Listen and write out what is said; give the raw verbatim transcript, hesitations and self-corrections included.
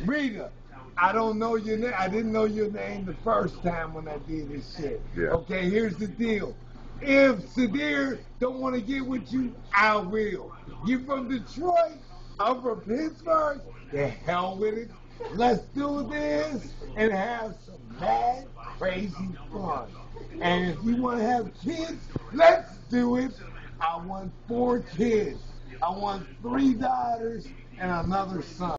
Rita, I don't know your name. I didn't know your name the first time when I did this shit. Yeah. Okay, here's the deal. If Sadir don't want to get with you, I will. You from Detroit? I'm from Pittsburgh? The hell with it. Let's do this and have some mad, crazy fun. And if you want to have kids, let's do it. I want four kids. I want three daughters and another son.